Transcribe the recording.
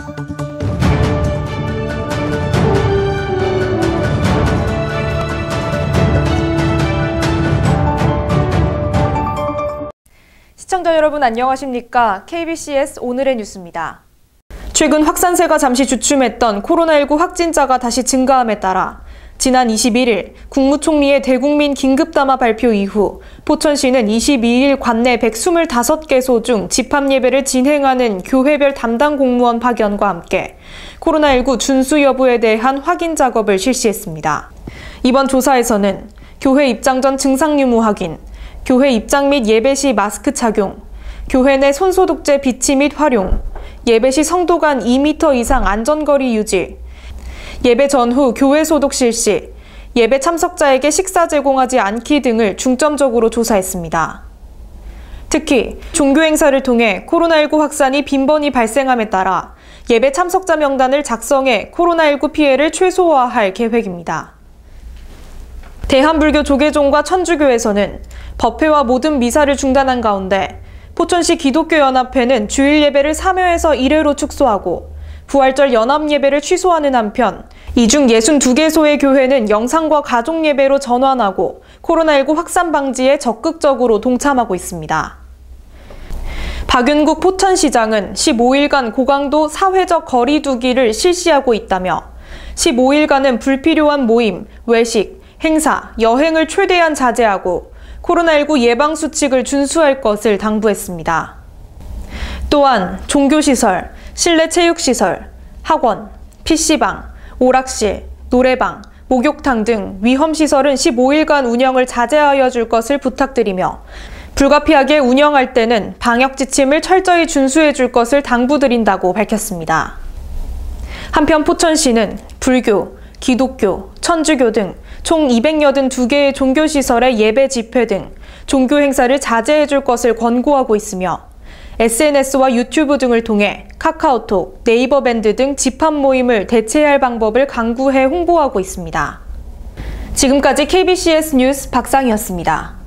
시청자 여러분 안녕하십니까? KBCS 오늘의 뉴스입니다. 최근 확산세가 잠시 주춤했던 코로나19 확진자가 다시 증가함에 따라 지난 21일 국무총리의 대국민 긴급담화 발표 이후 포천시는 22일 관내 125개소 중 집합예배를 진행하는 교회별 담당 공무원 파견과 함께 코로나19 준수 여부에 대한 확인 작업을 실시했습니다. 이번 조사에서는 교회 입장 전 증상 유무 확인, 교회 입장 및 예배 시 마스크 착용, 교회 내 손소독제 비치 및 활용, 예배 시 성도 간 2m 이상 안전거리 유지, 예배 전후 교회 소독 실시, 예배 참석자에게 식사 제공하지 않기 등을 중점적으로 조사했습니다. 특히 종교 행사를 통해 코로나19 확산이 빈번히 발생함에 따라 예배 참석자 명단을 작성해 코로나19 피해를 최소화할 계획입니다. 대한불교 조계종과 천주교에서는 법회와 모든 미사를 중단한 가운데 포천시 기독교연합회는 주일 예배를 3회에서 1회로 축소하고 부활절 연합 예배를 취소하는 한편 이 중 62개소의 교회는 영상과 가족 예배로 전환하고 코로나19 확산 방지에 적극적으로 동참하고 있습니다. 박윤국 포천시장은 15일간 고강도 사회적 거리 두기를 실시하고 있다며 15일간은 불필요한 모임, 외식, 행사, 여행을 최대한 자제하고 코로나19 예방 수칙을 준수할 것을 당부했습니다. 또한 종교시설, 실내 체육시설, 학원, PC방, 오락실, 노래방, 목욕탕 등 위험시설은 15일간 운영을 자제하여 줄 것을 부탁드리며 불가피하게 운영할 때는 방역 지침을 철저히 준수해 줄 것을 당부드린다고 밝혔습니다. 한편 포천시는 불교, 기독교, 천주교 등 총 282개의 종교시설의 예배 집회 등 종교 행사를 자제해 줄 것을 권고하고 있으며 SNS와 유튜브 등을 통해 카카오톡, 네이버 밴드 등 집합 모임을 대체할 방법을 강구해 홍보하고 있습니다. 지금까지 KBCS 뉴스 박상희였습니다.